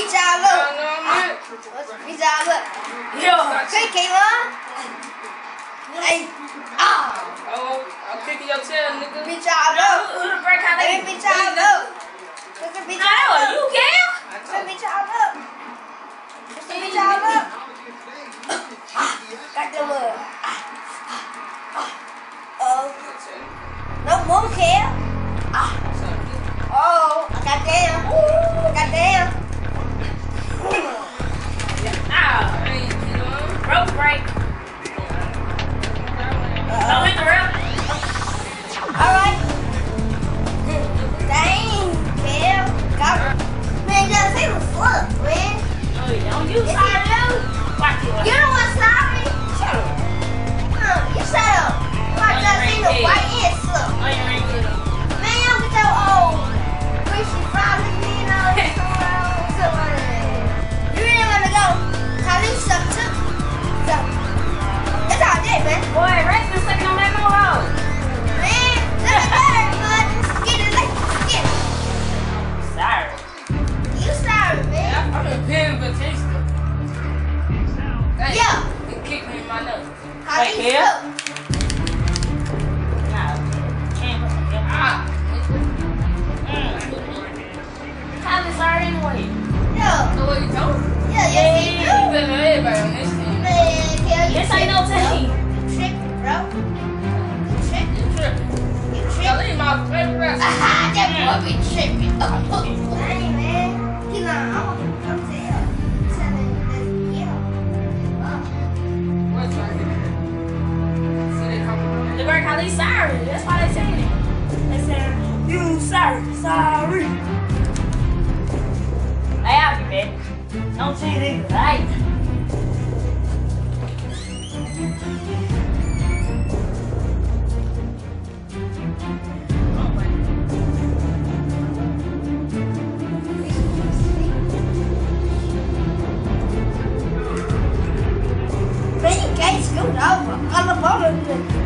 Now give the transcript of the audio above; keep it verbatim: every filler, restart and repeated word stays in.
bicara lu. Bicara lu. Yo, kijk even. Hey. Ah. Oh, I'll kick your tail, nigga. Bicara. Who the break how they bicara. Bicara. You can? Bicara. Bicara. Cắt cho mưa. Oh. Nó muốn kia. Ah. Oh, goddamn. Goddamn. Ah, rope break. Don't hit the rope. Alright. Dang, Kev. God. Man, just say the fuck, man. Oh, you don't use sorry, though. Watch it. You know what's sorry? Shut up. Huh, you shut up. I just seen the white and stuff. Oh, you ain't good. Man, you get your old greasy fries and you know, stuff like that. You really want to go? Khalid stuff too. So, that's all I did, man. Boy, Ray's been sucking on that mohawk. Man, look at that, bud. Get it, like, get it. Sorry. You sorry, man. I'm a pin Batista. Yeah. He kicked me in my nose. Khalid here? stuff. Nah, can't put some Ah. Khalid sorry anyway. Yeah. So what you told him? Yeah, yes, he do. You better than everybody on this team. Man, Kel, you Yes, I know tripping, team. bro. You tripping, bro. You tripping. You tripping. You Y'all tripping. leave my favorite wrestler. Aha, that boy be tripping. Dang, man. He like, I want to come to him. Tell him this, yeah. Wow. What's right here? See, they come Mm-hmm. The great Khalid sorry. That's why they saying it. They saying, you sorry, sorry. Hey, I'll be back. Don't say it right. Man, you can't scoot over. All the bottom.